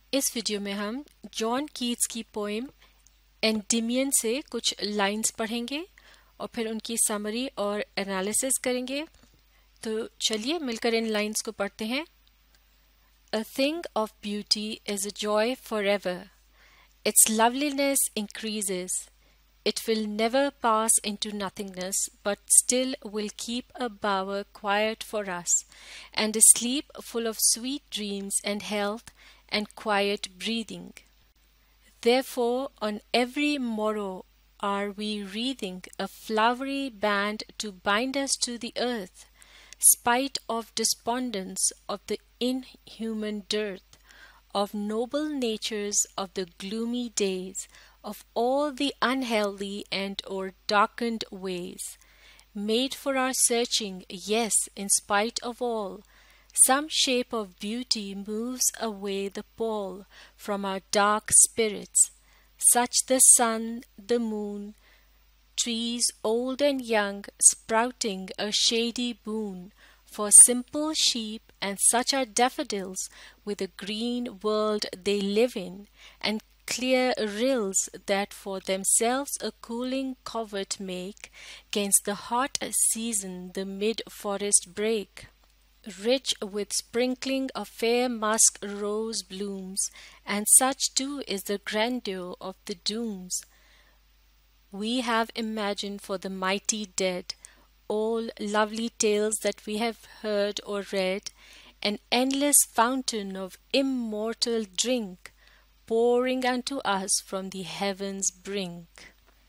इस वीडियो में हम जॉन कीट्स की पोएम एंडिमियन से कुछ लाइंस पढ़ेंगे और फिर उनकी समरी और एनालिसिस करेंगे। तो चलिए मिलकर इन लाइंस को पढ़ते हैं। A thing of beauty is a joy forever. Its loveliness increases. It will never pass into nothingness, but still will keep a bower quiet for us, and a sleep full of sweet dreams and health and quiet breathing. Therefore, on every morrow are we wreathing a flowery band to bind us to the earth, spite of despondence of the inhuman dearth, of noble natures of the gloomy days, of all the unhealthy and or darkened ways, made for our searching, yes, in spite of all, some shape of beauty moves away the pall from our dark spirits, such the sun, the moon, trees old and young, sprouting a shady boon for simple sheep, and such are daffodils with a green world they live in, and clear rills that for themselves a cooling covert make 'gainst the hot season the mid-forest brake, rich with sprinkling of fair musk rose blooms, and such too is the grandeur of the dooms we have imagined for the mighty dead, all lovely tales that we have heard or read, an endless fountain of immortal drink, pouring unto us from the heavens brink.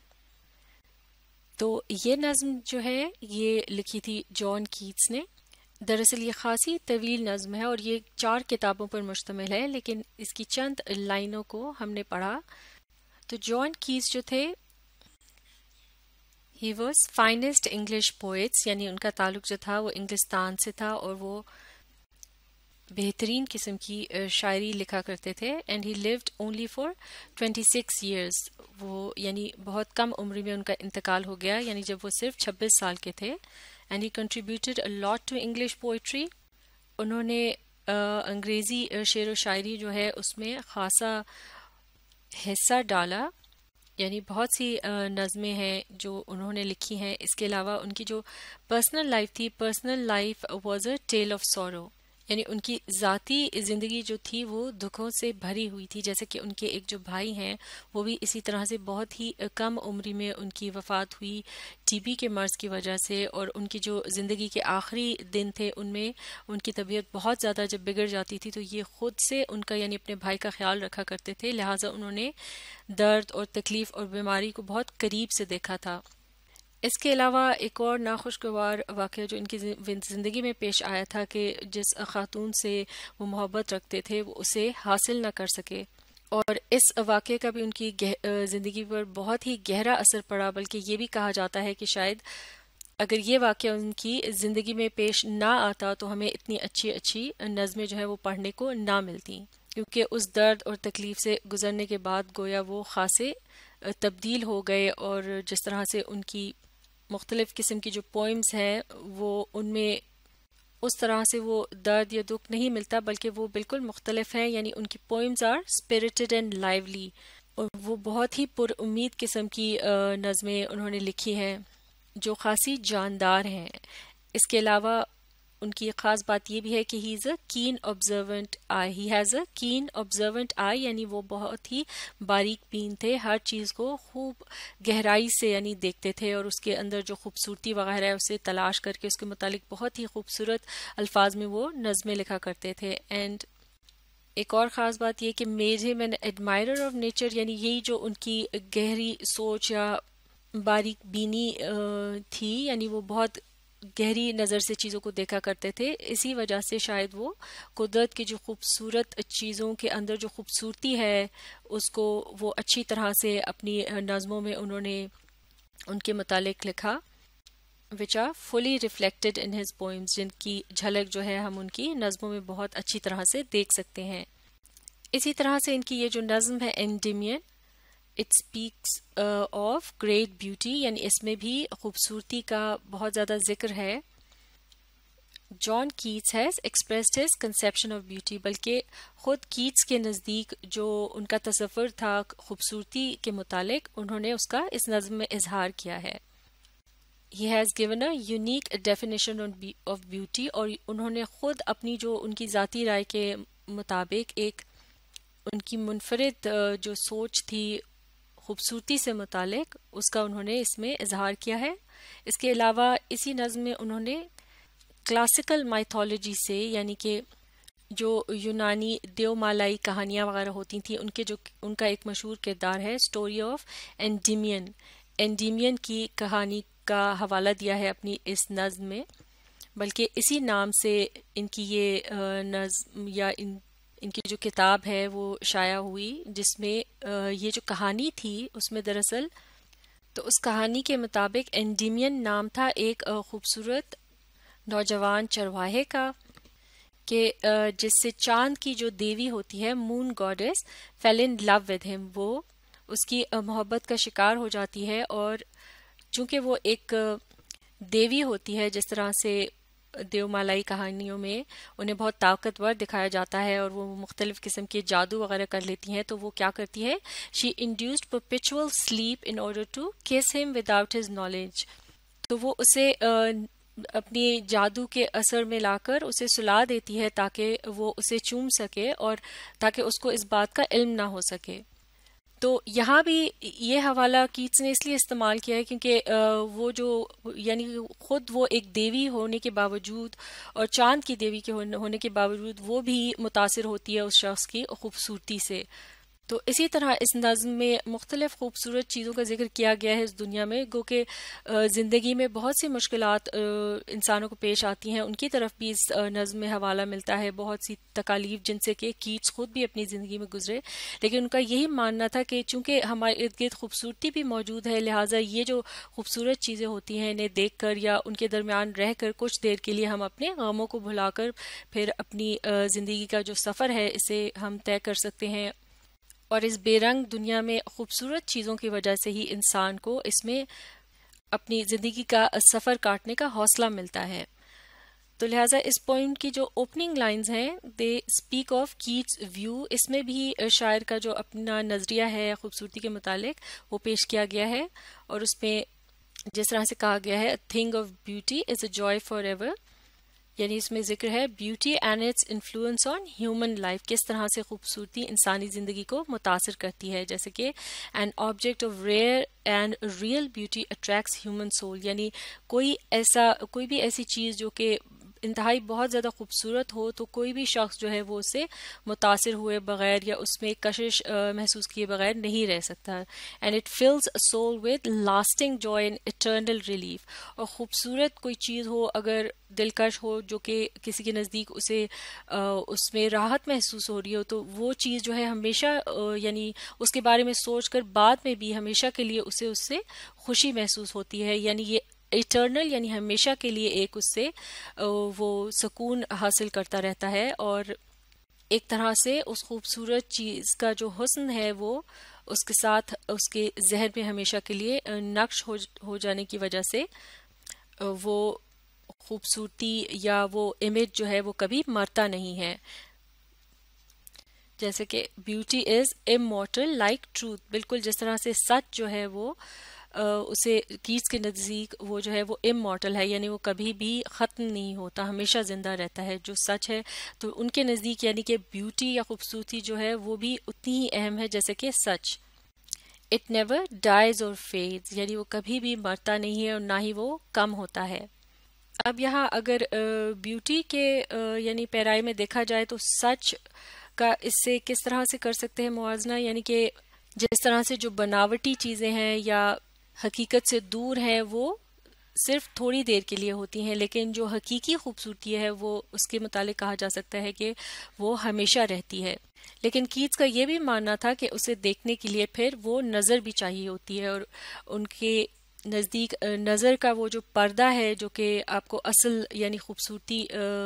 तो ये नज़्म जो है ये लिखी थी John Keats ने। दरअसल ये खासी तवील नज़्म है और ये 4 किताबों पर मुश्तमिल है, लेकिन इसकी चंद लाइनों को हमने पढ़ा। तो जॉन कीट्स जो थे he was finest English poets, यानी उनका ताल्लुक जो था वो इंग्लिस्तान से था और वो बेहतरीन किस्म की शायरी लिखा करते थे। And he lived only for 26 years, वो यानी बहुत कम उम्र में उनका इंतकाल हो गया, यानी जब वो सिर्फ 26 साल के थे। And he contributed a lot to English poetry. उन्होंने अंग्रेज़ी शेर व शायरी जो है उसमें ख़ासा हिस्सा डाला, यानी बहुत सी नज़में हैं जो उन्होंने लिखी हैं। इसके अलावा उनकी जो पर्सनल लाइफ थी, personal life was a tale of sorrow, यानी उनकी ज़ाती ज़िंदगी जो थी वो दुखों से भरी हुई थी। जैसे कि उनके एक जो भाई हैं वो भी इसी तरह से बहुत ही कम उम्र में उनकी वफ़ात हुई टीबी के मर्ज़ की वजह से, और उनकी जो ज़िंदगी के आखिरी दिन थे उनमें उनकी तबीयत बहुत ज़्यादा जब बिगड़ जाती थी तो ये ख़ुद से उनका यानी अपने भाई का ख्याल रखा करते थे, लिहाजा उन्होंने दर्द और तकलीफ़ और बीमारी को बहुत करीब से देखा था। इसके अलावा एक और नाखुशगवार वाक़या जो इनकी ज़िंदगी में पेश आया था कि जिस खातून से वो मोहब्बत रखते थे वो उसे हासिल न कर सके, और इस वाक़े का भी उनकी ज़िंदगी पर बहुत ही गहरा असर पड़ा। बल्कि ये भी कहा जाता है कि शायद अगर ये वाक़या उनकी ज़िंदगी में पेश ना आता तो हमें इतनी अच्छी अच्छी नज़में जो है वो पढ़ने को ना मिलती, क्योंकि उस दर्द और तकलीफ़ से गुज़रने के बाद गोया वो ख़ासे तब्दील हो गए, और जिस तरह से उनकी मुख्तलिफ़ किस्म की जो पोइम्स हैं वो उनमें उस तरह से वो दर्द या दुख नहीं मिलता, बल्कि वो बिल्कुल मुख्तलिफ हैं। यानी उनकी poems are spirited and lively, और वो बहुत ही पुरउम्मीद किस्म की नज़में उन्होंने लिखी हैं जो खासी जानदार हैं। इसके अलावा उनकी एक ख़ास बात ये भी है कि ही इज़ अ कीन observant I, he has a कीन ऑब्जर्वेंट आई, यानी वो बहुत ही बारीक बीन थे, हर चीज़ को खूब गहराई से यानी देखते थे, और उसके अंदर जो खूबसूरती वगैरह है उसे तलाश करके उसके मुतालिक बहुत ही खूबसूरत अल्फाज में वो नज़में लिखा करते थे। एंड एक और ख़ास बात ये कि made him an admirer of nature, यानी यही जो उनकी गहरी सोच या बारीक बीनी थी, यानी वो बहुत गहरी नज़र से चीज़ों को देखा करते थे। इसी वजह से शायद वो कुदरत की जो खूबसूरत चीज़ों के अंदर जो खूबसूरती है उसको वो अच्छी तरह से अपनी नज़मों में उन्होंने उनके मुतालिक लिखा, which are fully reflected in his poems, जिनकी झलक जो है हम उनकी नज़मों में बहुत अच्छी तरह से देख सकते हैं। इसी तरह से इनकी ये जो नज़म है Endymion, it speaks of great beauty, यानी इसमें भी खूबसूरती का बहुत ज़्यादा जिक्र है। John Keats has expressed his conception of beauty, بلکہ خود کیٹس کے نزدیک جو ان کا تصور تھا خوبصورتی کے متعلق، انہوں نے اس کا اس نظم میں اظہار کیا ہے. He has given a unique definition of beauty، اور انہوں نے خود اپنی جو ان کی ذاتی رائے کے مطابق ایک ان کی منفرد جو سوچ تھی خوبصورتی سے متعلق، اس کا انہوں نے اس میں اظہار کیا ہے. اس کے علاوہ اسی نظم میں انہوں نے کلاسیکل مائتھولوجی سے، یعنی کہ جو یونانی دیو مالائی کہانیاں وغیرہ ہوتی تھیں، ان کا ایک مشہور کردار ہے اسٹوری آف اینڈیمین کی کہانی کا حوالہ دیا ہے اپنی اس نظم میں. بلکہ اسی نام سے ان کی یہ نظم یا ان کی جو کتاب ہے وہ شائع ہوئی، جس میں یہ جو کہانی تھی اس میں دراصل تو اس کہانی کے مطابق اینڈیمین نام تھا ایک خوبصورت نوجوان چرواہے کا، کہ جس سے چاند کی جو دیوی ہوتی ہے مون گاڈیس فیل ان لو ود ہم، وہ اس کی محبت کا شکار ہو جاتی ہے. اور چونکہ وہ ایک دیوی ہوتی ہے، جس طرح سے دیو مالائی کہانیوں میں انہیں بہت طاقتور دکھایا جاتا ہے اور وہ مختلف قسم کے جادو وغیرہ کر لیتی ہیں، تو وہ کیا کرتی ہے، she induced perpetual sleep in order to kiss him without his knowledge. تو وہ اسے اپنی جادو کے اثر میں لا کر اسے سلا دیتی ہے تاکہ وہ اسے چوم سکے اور تاکہ اس کو اس بات کا علم نہ ہو سکے. تو یہاں بھی یہ حوالہ کیٹس نے اس لیے استعمال کیا ہے کیونکہ وہ جو یعنی خود وہ ایک دیوی ہونے کے باوجود اور چاند کی دیوی کے ہونے کے باوجود وہ بھی متاثر ہوتی ہے اس شخص کی خوبصورتی سے. تو اسی طرح اس نظم میں مختلف خوبصورت چیزوں کا ذکر کیا گیا ہے اس دنیا میں، گو کہ زندگی میں بہت سی مشکلات انسانوں کو پیش آتی ہیں، ان کی طرف بھی اس نظم میں حوالہ ملتا ہے، بہت سی تکالیف جن سے کہ کیٹس خود بھی اپنی زندگی میں گزرے. لیکن ان کا یہی ماننا تھا کہ چونکہ ہمارے ارد گرد خوبصورتی بھی موجود ہے، لہٰذا یہ جو خوبصورت چیزیں ہوتی ہیں انہیں دیکھ کر یا ان کے درمیان رہ کر کچھ دیر کے لیے ہم اپنے غموں کو بھلا کر پھر اپنی زندگی کا جو سفر ہے اسے ہم طے کر سکتے ہیں. اور اس بے رنگ دنیا میں خوبصورت چیزوں کی وجہ سے ہی انسان کو اس میں اپنی زندگی کا سفر کاٹنے کا حوصلہ ملتا ہے. تو لہٰذا اس پوائنٹ کی جو اوپننگ لائنز ہیں، they speak of Keats view, اس میں بھی شاعر کا جو اپنا نظریہ ہے خوبصورتی کے متعلق وہ پیش کیا گیا ہے. اور اس میں جس طرح سے کہا گیا ہے، thing of beauty is a joy forever, یعنی اس میں ذکر ہے beauty and its influence on human life, کس طرح سے خوبصورتی انسانی زندگی کو متاثر کرتی ہے. جیسے کہ an object of rare and real beauty attracts human soul, یعنی کوئی بھی ایسی چیز جو کہ انتہائی بہت زیادہ خوبصورت ہو تو کوئی بھی شخص جو ہے وہ اس سے متاثر ہوئے بغیر یا اس میں کشش محسوس کیے بغیر نہیں رہ سکتا. And it fills a soul with lasting joy and eternal relief, اور خوبصورت کوئی چیز ہو اگر دلکش ہو جو کہ کسی کے نزدیک اسے اس میں راحت محسوس ہو رہی ہو، تو وہ چیز جو ہے ہمیشہ یعنی اس کے بارے میں سوچ کر بعد میں بھی ہمیشہ کے لیے اسے اس سے خوشی محسوس ہوتی ہے. یعنی یہ ایٹرنل یعنی ہمیشہ کے لیے ایک اس سے وہ سکون حاصل کرتا رہتا ہے، اور ایک طرح سے اس خوبصورت چیز کا جو حسن ہے وہ اس کے ساتھ اس کے ذہن میں ہمیشہ کے لیے نقش ہو جانے کی وجہ سے وہ خوبصورتی یا وہ امیج جو ہے وہ کبھی مرتا نہیں ہے. جیسے کہ beauty is immortal like truth, بالکل جس طرح سے سچ جو ہے وہ اسے کیٹس کے نزدیک وہ جو ہے وہ امورٹل ہے، یعنی وہ کبھی بھی ختم نہیں ہوتا، ہمیشہ زندہ رہتا ہے جو سچ ہے. تو ان کے نزدیک یعنی کہ بیوٹی یا خوبصورتی جو ہے وہ بھی اتنی ہی اہم ہے جیسے کہ سچ. It never dies or fades, یعنی وہ کبھی بھی مرتا نہیں ہے اور نہ ہی وہ کم ہوتا ہے. اب یہاں اگر بیوٹی کے یعنی پیرائے میں دیکھا جائے تو سچ کا اس سے کس طرح سے کر سکتے ہیں موازنہ، یعنی کہ جس طرح سے جو بناوٹی چیزیں ہیں یا حقیقت سے دور ہیں وہ صرف تھوڑی دیر کے لیے ہوتی ہیں، لیکن جو حقیقی خوبصورتی ہے وہ اس کے متعلق کہا جا سکتا ہے کہ وہ ہمیشہ رہتی ہے. لیکن کیٹس کا یہ بھی ماننا تھا کہ اسے دیکھنے کے لیے پھر وہ نظر بھی چاہیے ہوتی ہے، اور ان کے نزدیک نظر کا وہ جو پردہ ہے جو کہ آپ کو اصل یعنی خوبصورتی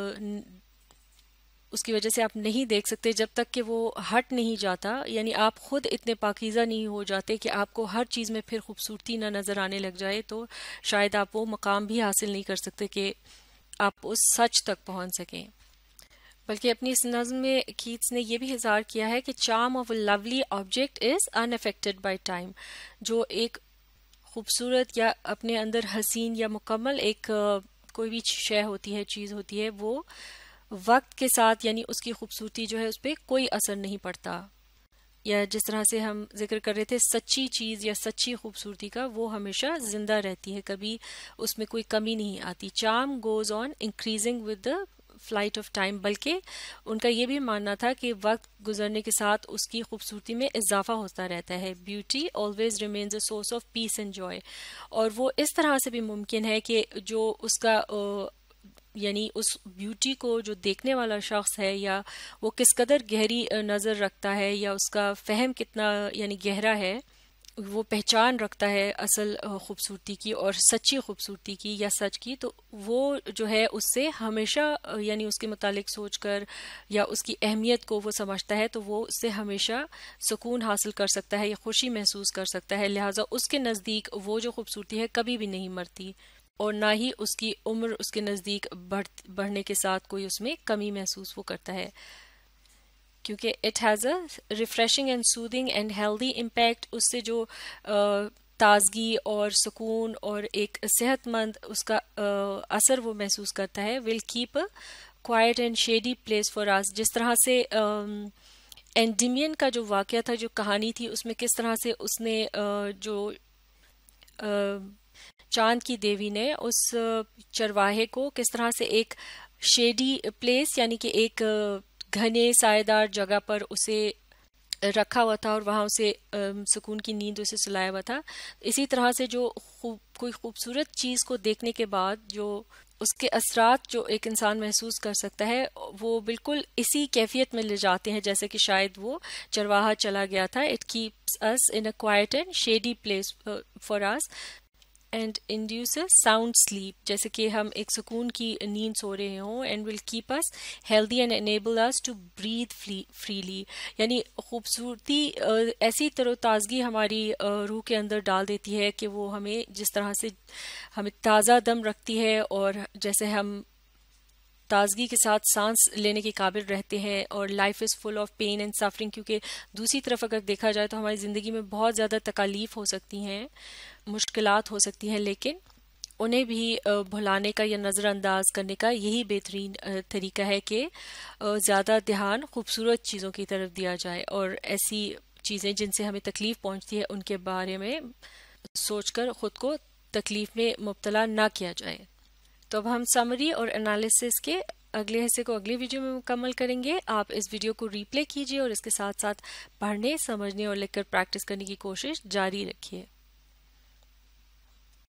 اس کی وجہ سے آپ نہیں دیکھ سکتے جب تک کہ وہ ہٹ نہیں جاتا، یعنی آپ خود اتنے پاکیزہ نہیں ہو جاتے کہ آپ کو ہر چیز میں پھر خوبصورتی نہ نظر آنے لگ جائے، تو شاید آپ وہ مقام بھی حاصل نہیں کر سکتے کہ آپ اس سچ تک پہنچ سکیں. بلکہ اپنی اس نظم میں کیٹس نے یہ بھی اظہار کیا ہے کہ charm of a lovely object is unaffected by time. جو ایک خوبصورت یا اپنے اندر حسین یا مکمل ایک کوئی بھی شے ہوتی ہے، چیز ہوتی ہے، وہ وقت کے ساتھ یعنی اس کی خوبصورتی جو ہے اس پہ کوئی اثر نہیں پڑتا. یا جس طرح سے ہم ذکر کر رہے تھے سچی چیز یا سچی خوبصورتی کا، وہ ہمیشہ زندہ رہتی ہے، کبھی اس میں کوئی کمی نہیں آتی. Charm goes on increasing with the flight of time. بلکہ ان کا یہ بھی ماننا تھا کہ وقت گزرنے کے ساتھ اس کی خوبصورتی میں اضافہ ہوتا رہتا ہے. Beauty always remains a source of peace and joy. اور وہ اس طرح سے بھی ممکن ہے کہ جو اس کا یعنی اس بیوٹی کو جو دیکھنے والا شخص ہے، یا وہ کس قدر گہری نظر رکھتا ہے، یا اس کا فہم کتنا یعنی گہرا ہے، وہ پہچان رکھتا ہے اصل خوبصورتی کی اور سچی خوبصورتی کی یا سچ کی، تو وہ جو ہے اس سے ہمیشہ یعنی اس کے متعلق سوچ کر یا اس کی اہمیت کو وہ سمجھتا ہے، تو وہ اس سے ہمیشہ سکون حاصل کر سکتا ہے یا خوشی محسوس کر سکتا ہے. لہٰذا اس کے نزدیک وہ جو خوبصورتی ہے کبھی بھی نہیں مرتی، اور نہ ہی اس کی عمر اس کے نزدیک بڑھنے کے ساتھ کوئی اس میں کمی محسوس وہ کرتا ہے، کیونکہ it has a refreshing and soothing and healthy impact. اس سے جو تازگی اور سکون اور ایک صحت مند اس کا اثر وہ محسوس کرتا ہے. Will keep a quiet and shady place for us. جس طرح سے اینڈیمین کا جو واقعہ تھا، جو کہانی تھی، اس میں کس طرح سے اس نے جو چاند کی دیوی نے اس چرواہے کو کس طرح سے ایک شیڈی پلیس یعنی کہ ایک گھنے سائے دار جگہ پر اسے رکھا ہوا تھا اور وہاں اسے سکون کی نیند اسے سلایا ہوا تھا. اسی طرح سے جو کوئی خوبصورت چیز کو دیکھنے کے بعد جو اس کے اثرات جو ایک انسان محسوس کر سکتا ہے، وہ بالکل اسی کیفیت میں لے جاتے ہیں جیسے کہ شاید وہ چرواہا چلا گیا تھا. It keeps us in a quiet and shady place for us and induces sound sleep. جیسے کہ ہم ایک سکون کی نیند سو رہے ہوں. And will keep us healthy and enable us to breathe freely. یعنی خوبصورتی ایسی تر و تازگی ہماری روح کے اندر ڈال دیتی ہے کہ وہ ہمیں جس طرح سے ہمیں تازہ دم رکھتی ہے، اور جیسے ہم تازگی کے ساتھ سانس لینے کے قابل رہتے ہیں. اور life is full of pain and suffering, کیونکہ دوسری طرف اگر دیکھا جائے تو ہماری زندگی میں بہت زیادہ تکالیف ہو سکتی ہیں، مشکلات ہو سکتی ہیں، لیکن انہیں بھی بھلانے کا یا نظر انداز کرنے کا یہی بہترین طریقہ ہے کہ زیادہ دھیان خوبصورت چیزوں کی طرف دیا جائے، اور ایسی چیزیں جن سے ہمیں تکلیف پہنچتی ہے ان کے بارے میں سوچ کر خود کو تکلیف میں مبتلا نہ کیا جائے. تو اب ہم سمری اور انالیسس کے اگلے حصے کو اگلی ویڈیو میں مکمل کریں گے. آپ اس ویڈیو کو ری پلے کیجیے اور اس کے ساتھ ساتھ پڑھنے، سمجھنے اور لکھ کر پریکٹس کرنے کی کوشش جاری رکھیے.